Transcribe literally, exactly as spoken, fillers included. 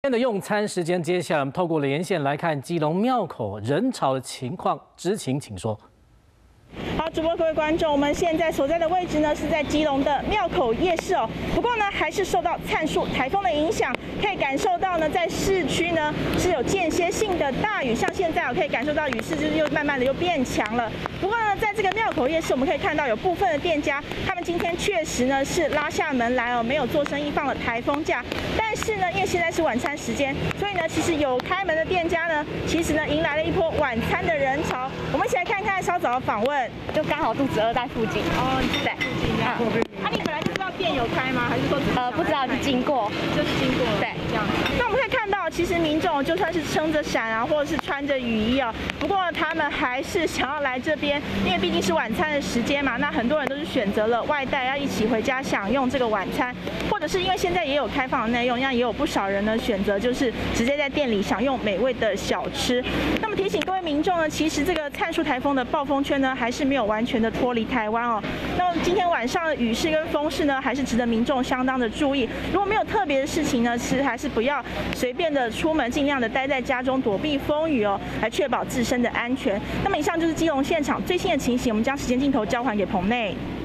今天的用餐时间，接下来我们透过连线来看基隆庙口人潮的情况，知情请说。 好，主播各位观众，我们现在所在的位置呢是在基隆的庙口夜市哦。不过呢，还是受到灿树台风的影响，可以感受到呢，在市区呢是有间歇性的大雨，像现在我可以感受到雨势就是又慢慢的又变强了。不过呢，在这个庙口夜市，我们可以看到有部分的店家，他们今天确实呢是拉下门来哦，没有做生意，放了台风假。但是呢，因为现在是晚餐时间，所以呢，其实有开门的店家呢，其实呢迎来了一波晚餐的人潮。我们一起来看看稍早的访问。 就刚好肚子饿在附近。 哦，你是在附近这样。啊，你本来就知道店有开吗？还是说呃不知道就经过？ 就是经过了。 对， 这样子。那我们可以看到，其实民众就算是撑着伞啊，或者是穿着雨衣啊，不过他们还是想要来这边，因为毕竟是晚餐的时间嘛。那很多人都是选择了外带，要一起回家享用这个晚餐，或者是因为现在也有开放的内容，那也有不少人呢选择就是直接在店里享用美味的小吃。那么提醒各位民众呢，其实这个灿树台风的暴风圈呢，还是没有完全的脱离台湾哦。那么今天晚上的雨势跟风势呢，还是值得民众相当的注意。如果没有特别的事情呢，其实还是不要随便的出门，尽量的待在家中躲避风雨哦，来确保自身的安全。那么以上就是基隆现场最新的情形，我们将时间镜头交还给棚内。